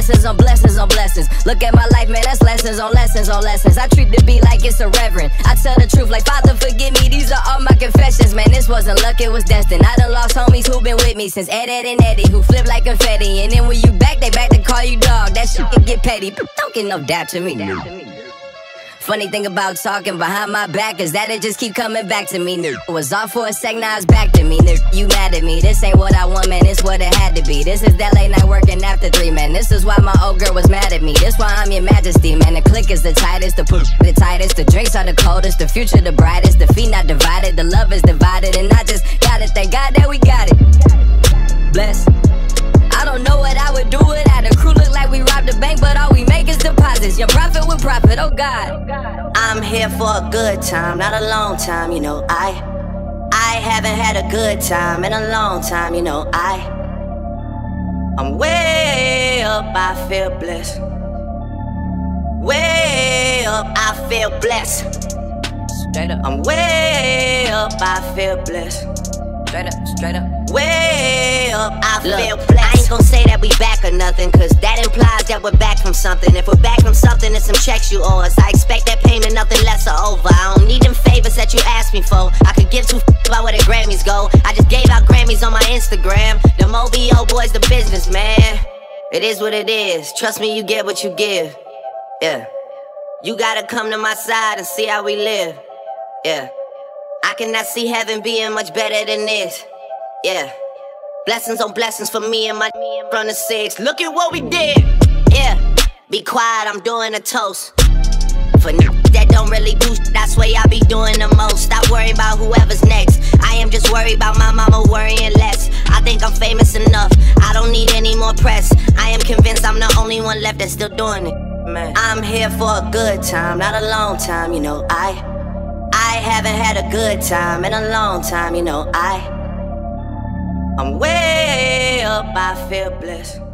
blessings on blessings on blessings. Look at my life, man, that's lessons on lessons on lessons. I treat the beat like it's a reverend. I tell the truth like, Father, forgive me, these are all my confessions. Man, this wasn't luck, it was destined. I done lost homies who been with me since Ed and Eddie, who flip like confetti. And then when you back, they back to call you dog. That shit can get petty, don't get no doubt to me. Funny thing about talking behind my back is that it just keep coming back to me. Was off for a sec, now it's back to me. You mad at me, this ain't what I want, man, it's what it had to be. This is that late night working after 3, man. This is why my old girl was mad at me. This why I'm your majesty, man. The click is the tightest, the push the tightest. The drinks are the coldest, the future the brightest. The feet not divided, the love is divided. And I just gotta thank God that we got it. Bless. I don't know what I would do without a crew. Look like we robbed the bank, but all we make is deposits. Your profit with profit, oh God. I'm here for a good time, not a long time, you know. I haven't had a good time in a long time, you know. I'm way up, I feel blessed. Way up, I feel blessed. Straight up. I'm way up, I feel blessed. Straight up, straight up. Way up, I feel blessed. I ain't gon' say that we back or nothing, cause that implies that we're back from something. If we're back from something, it's some checks you owe us. I expect that payment, nothing less or over. I don't need them favors that you asked me for. I could give two about where the Grammys go. I just gave out Grammys on my Instagram. Them OVO boys, the business, man. It is what it is. Trust me, you get what you give. Yeah. You gotta come to my side and see how we live. Yeah. I cannot see heaven being much better than this. Yeah. Blessings on blessings for me and my from the 6. Look at what we did. Yeah. Be quiet, I'm doing a toast. For that don't really do shit, I swear I be doing the most. Stop worrying about whoever's next. I am just worried about my mama worrying less. I think I'm famous enough, I don't need any more press. I am convinced I'm the only one left that's still doing it. Man. I'm here for a good time, not a long time, you know. I haven't had a good time in a long time, you know. I'm way up, I feel blessed.